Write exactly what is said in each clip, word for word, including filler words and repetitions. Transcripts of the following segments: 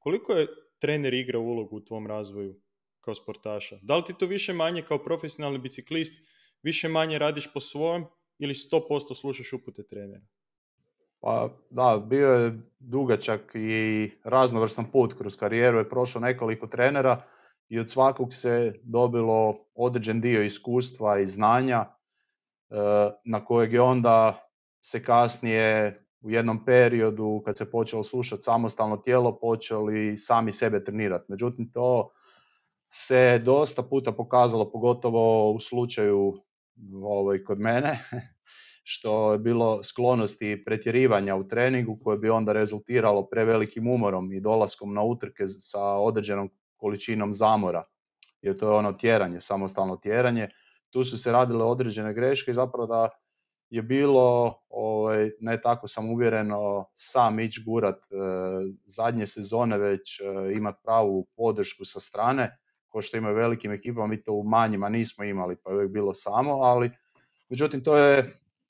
Koliko je trener igra ulogu u tvom razvoju kao sportaša? Da li ti to više manje kao profesionalni biciklist više manje radiš po svojem ili sto posto slušaš upute trenera? Pa da, bio je dugačak i raznovrstan put kroz karijeru, je prošlo nekoliko trenera i od svakog se dobilo određen dio iskustva i znanja na kojeg je onda se kasnije u jednom periodu kad se počelo slušati samostalno tijelo počeli sami sebe trenirati. Međutim, to se dosta puta pokazalo, pogotovo u slučaju ovaj, kod mene, što je bilo sklonosti pretjerivanja u treningu koje bi onda rezultiralo prevelikim umorom i dolaskom na utrke sa određenom količinom zamora, jer to je ono tjeranje, samostalno tjeranje. Tu su se radile određene greške i zapravo da je bilo, ovaj, ne tako sam uvjereno, sam ići gurat e, zadnje sezone, već e, imati pravu podršku sa strane, ko što imaju velikim ekipama, mi to u manjima nismo imali, pa je uvijek bilo samo, ali međutim to je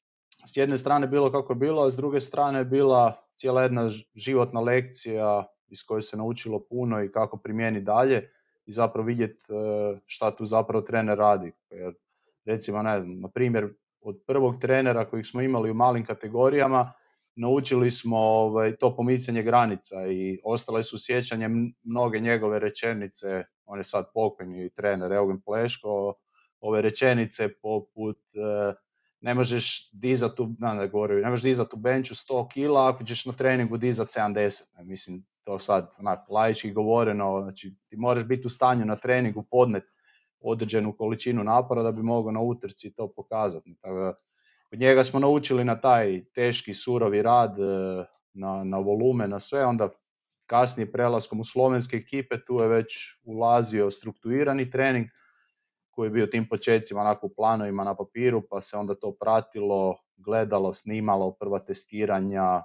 s jedne strane bilo kako je bilo, a s druge strane je bila cijela jedna životna lekcija iz koje se naučilo puno i kako primijeniti dalje i zapravo vidjeti šta tu zapravo trener radi. Jer, recimo, ne znam, na primjer, od prvog trenera kojeg smo imali u malim kategorijama, naučili smo ovaj, to pomicanje granica i ostale su sjećanje mnoge njegove rečenice, on je sad pokojni trener Eugen Pleško, ove rečenice poput eh, ne možeš dizati u, ne, ne, govorio, ne možeš dizati u benchu sto kila ako ćeš na treningu dizati sedamdeset. Ne, mislim, to sad onak, laički govoreno, znači ti moraš biti u stanju na treningu podnet određenu količinu napora da bi mogao na utrci to pokazati. Tako, od njega smo naučili na taj teški, surovi rad, na, na volume, na sve, onda kasnije prelaskom u slovenske ekipe tu je već ulazio strukturirani trening koji je bio tim početcima onako u planovima na papiru, pa se onda to pratilo, gledalo, snimalo, prva testiranja,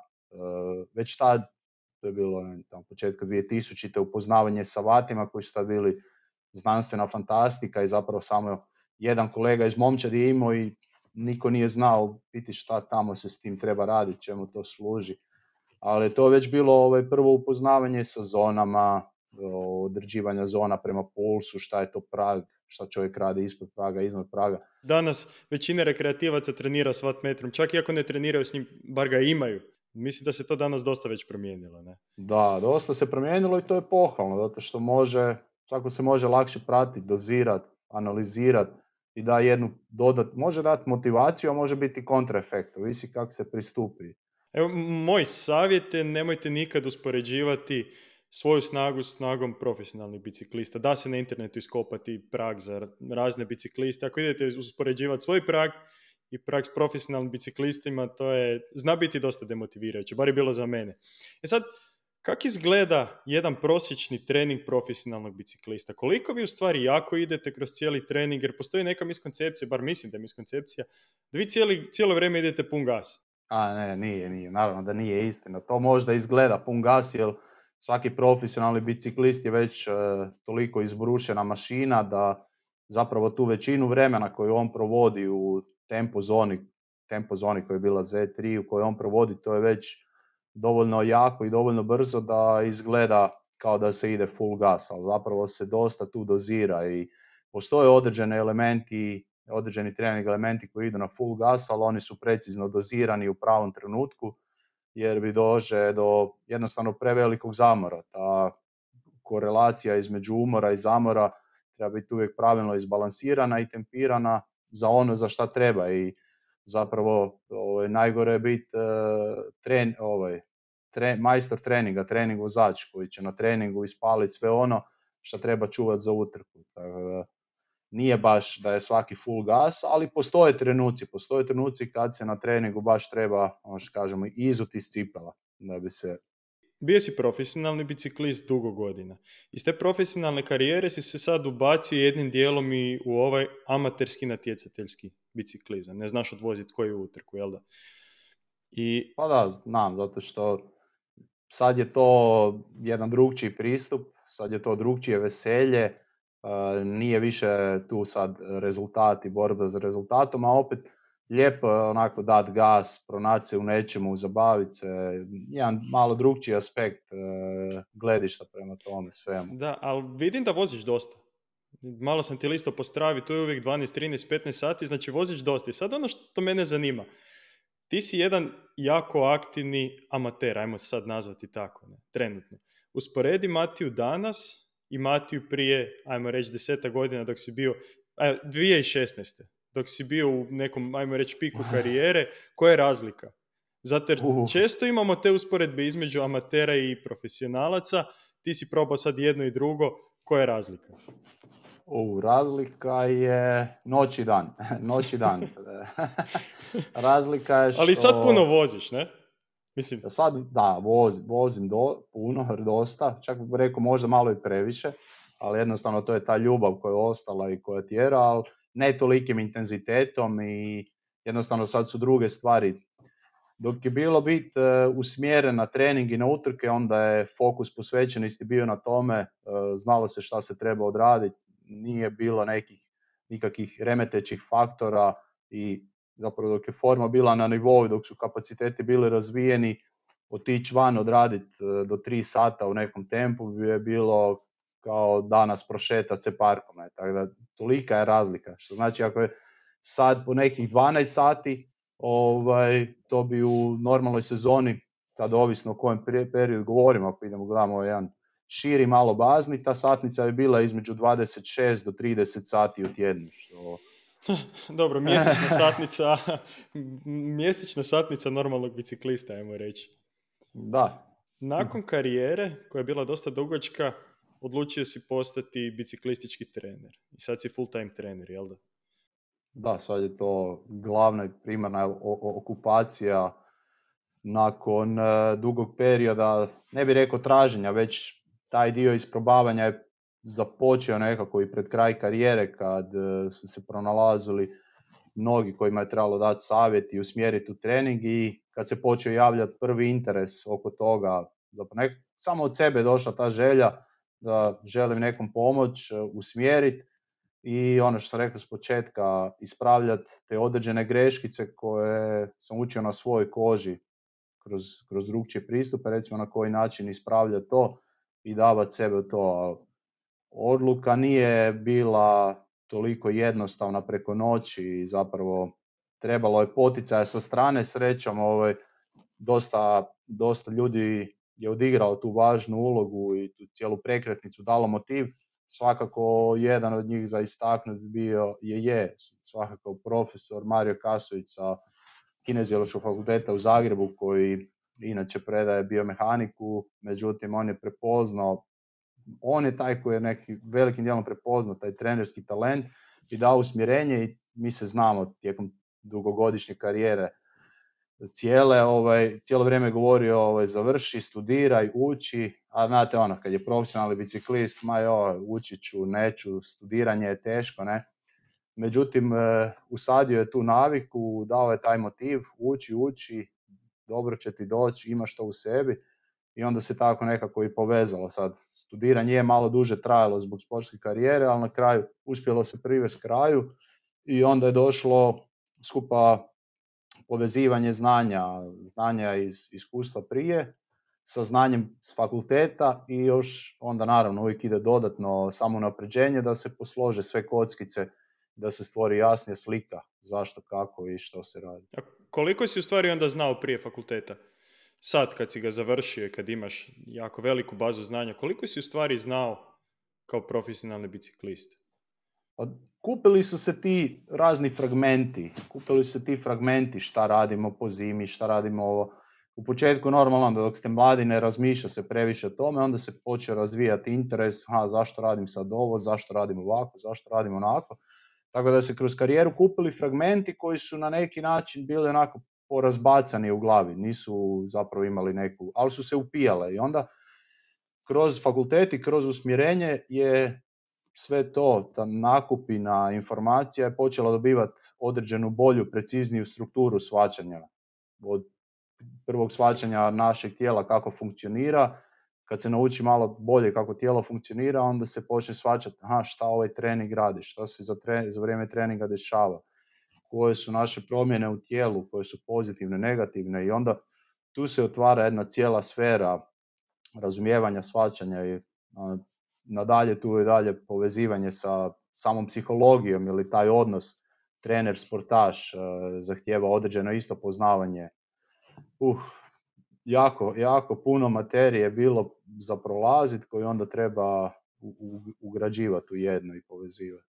već tad, to je bilo ne, tam, početka dvije tisućite. upoznavanje sa vatima koji su tad bili znanstvena fantastika i zapravo samo jedan kolega iz momčadi je imao i niko nije znao biti šta tamo se s tim treba raditi, čemu to služi. Ali to je već bilo ovaj, prvo upoznavanje sa zonama, određivanja zona prema pulsu, šta je to prag, šta čovjek radi ispod praga, iznad praga. Danas većina rekreativaca trenira s wattmetrom, čak i ako ne treniraju s njim, bar ga imaju. Mislim da se to danas dosta već promijenilo, ne? Da, dosta se promijenilo i to je pohvalno, zato što može, svako se može lakše pratiti, dozirati, analizirati i da jednu dodat, može dati motivaciju, a može biti kontraefekt, ovisi kako se pristupi. Evo, moj savjet je nemojte nikad uspoređivati svoju snagu s snagom profesionalnih biciklista. Da se na internetu iskopati prag za razne bicikliste. Ako idete uspoređivati svoj prag i prag s profesionalnim biciklistima, to je, zna biti dosta demotivirajuće, bar je bilo za mene. E sad, kako izgleda jedan prosječni trening profesionalnog biciklista? Koliko vi u stvari jako idete kroz cijeli trening, jer postoji neka miskoncepcija, bar mislim da je miskoncepcija, da vi cijeli, cijelo vrijeme idete pun gas. A ne, nije, nije, naravno da nije istina. To možda izgleda pun gas, jer svaki profesionalni biciklist je već e, toliko izbrušena mašina da zapravo tu većinu vremena koju on provodi u tempo zoni, tempo zoni koja je bila Z tri u kojoj on provodi, to je već dovoljno jako i dovoljno brzo da izgleda kao da se ide full gas, ali zapravo se dosta tu dozira i postoje određeni elementi, određeni trening elementi koji idu na full gas, ali oni su precizno dozirani u pravom trenutku, jer bi dođe do jednostavno prevelikog zamora. Ta korelacija između umora i zamora treba biti uvijek pravilno izbalansirana i tempirana za ono za šta treba i zapravo ovaj, najgore je biti uh, tren, ovaj, tre, majstor treninga, trening vozač koji će na treningu ispaliti sve ono što treba čuvati za utrku. Tako da, nije baš da je svaki full gas, ali postoje trenuci, postoje trenuci kad se na treningu baš treba, ono što kažemo, izuti iz cipela da bi se... Bio si profesionalni biciklist dugo godina. Iz te profesionalne karijere si se sad ubacio jednim dijelom i u ovaj amaterski natjecateljski biciklizam. Ne znaš odvoziti koju utrku, jel da? I... Pa da, znam, zato što sad je to jedan drugčiji pristup, sad je to drugčije veselje, nije više tu sad rezultat i borba za rezultatom, a opet lijepo je onako dat gas, pronaći se u nečemu, zabaviti se, jedan malo drugčiji aspekt e, gledišta prema tome svemu. Da, ali vidim da voziš dosta. Malo sam ti listo po Stravi, tu je uvijek dvanaest, trinaest, petnaest sati, znači voziš dosta. I sad ono što mene zanima, ti si jedan jako aktivni amater, ajmo se sad nazvati tako, ne, trenutno. Usporedi Matiju danas i Matiju prije, ajmo reći, deseta godina dok si bio, a, dvije tisuće šesnaeste dok si bio u nekom, ajmo reći, piku karijere, koja je razlika? Zato jer Uh. često imamo te usporedbe između amatera i profesionalaca, ti si probao sad jedno i drugo, koja je razlika? U, razlika je noć i dan. noć i dan. Razlika je što... Ali sad puno voziš, ne? Mislim... Sad, da, vozim, vozim do, puno, dosta, čak bih rekao možda malo i previše, ali jednostavno to je ta ljubav koja je ostala i koja tjera, ali ne tolikim intenzitetom i jednostavno sad su druge stvari. Dok je bilo bit uh, usmjeren na trening i na utrke, onda je fokus posvećen isti bio na tome, uh, znalo se šta se treba odraditi, nije bilo nekih nikakvih remetećih faktora i zapravo dok je forma bila na nivou, dok su kapaciteti bili razvijeni, otići van odraditi do tri sata u nekom tempu bi je bilo kao danas prošetati se parkom. Ne? Tako da tolika je razlika. Što znači ako je sad po nekih dvanaest sati, ovaj, to bi u normalnoj sezoni, sad ovisno o kojem periodu govorimo, ako idemo gledamo jedan širi malo bazni, ta satnica je bila između dvadeset šest do trideset sati u tjednu. Što... Dobro, mjesečna satnica, mjesečna satnica normalnog biciklista, ajmo reći. Da. Nakon karijere, koja je bila dosta dugačka, odlučio si postati biciklistički trener. I sad si full time trener, jel da? Da, sad je to glavna i primarna okupacija nakon uh, dugog perioda, ne bih rekao traženja, već taj dio isprobavanja je započeo nekako i pred kraj karijere kad uh, su se pronalazili mnogi kojima je trebalo dati savjet i usmjeriti u trening i kad se počeo javljati prvi interes oko toga, nek, samo od sebe je došla ta želja da želim nekom pomoć, uh, usmjeriti i ono što sam rekao s početka, ispravljati te određene greškice koje sam učio na svojoj koži kroz, kroz drugčije pristupe, recimo na koji način ispravljati to i davati sebe u to. Odluka nije bila toliko jednostavna preko noći i zapravo trebalo je poticaja sa strane, srećom ovaj, dosta, dosta ljudi je odigrao tu važnu ulogu i tu cijelu prekretnicu, dalo motiv. Svakako jedan od njih za istaknut bio je, je svakako profesor Mario Kasović sa Kineziološkog fakulteta u Zagrebu koji inače predaje biomehaniku, međutim on je prepoznao, on je taj koji je neki velikim dijelom prepoznao taj trenerski talent i dao usmjerenje i mi se znamo tijekom dugogodišnje karijere cijele, ovaj, cijelo vrijeme govorio ovaj, završi, studiraj, uči, a znate ono, kad je profesionalni biciklist, ma jo, ući ću, neću, studiranje je teško, ne. Međutim, e, usadio je tu naviku, dao je taj motiv, uči, uči, dobro će ti doći, imaš to u sebi i onda se tako nekako i povezalo. Sad, studiranje je malo duže trajalo zbog sportske karijere, ali na kraju uspjelo se privesti kraju i onda je došlo skupa povezivanje znanja, znanja iz iskustva prije, sa znanjem s fakulteta i još onda naravno uvijek ide dodatno samounapređenje da se poslože sve kockice, da se stvori jasnija slika zašto, kako i što se radi. A koliko si u stvari onda znao prije fakulteta? Sad kad si ga završio i kad imaš jako veliku bazu znanja, koliko si u stvari znao kao profesionalni biciklist? Kupili su se ti razni fragmenti, kupili su se ti fragmenti šta radimo po zimi, šta radimo ovo. U početku normalno dok ste mladi ne razmišlja se previše o tome, onda se počeo razvijati interes, ha, zašto radim sad ovo, zašto radim ovako, zašto radim onako. Tako da se kroz karijeru kupili fragmenti koji su na neki način bili onako porazbacani u glavi, nisu zapravo imali neku, ali su se upijale i onda kroz fakultet i kroz usmjerenje je sve to, ta nakupina informacija je počela dobivati određenu bolju, precizniju strukturu shvaćanja. Od prvog shvaćanja našeg tijela kako funkcionira, kad se nauči malo bolje kako tijelo funkcionira, onda se počne shvaćati aha, šta ovaj trening radi, šta se za, trening, za vrijeme treninga dešava, koje su naše promjene u tijelu, koje su pozitivne, negativne i onda tu se otvara jedna cijela sfera razumijevanja, shvaćanja i a, nadalje tu je dalje povezivanje sa samom psihologijom ili taj odnos trener-sportaš zahtijeva određeno isto poznavanje. Uh, jako, jako puno materije je bilo za prolaziti koju onda treba u, u, ugrađivati u jedno i povezivati.